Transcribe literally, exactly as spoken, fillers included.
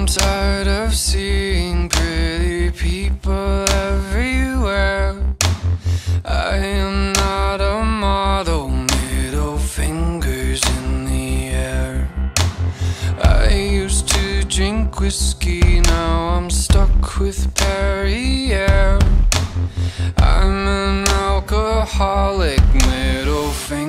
I'm tired of seeing pretty people everywhere. I am not a model, middle fingers in the air. I used to drink whiskey, now I'm stuck with Perrier. I'm an alcoholic, middle finger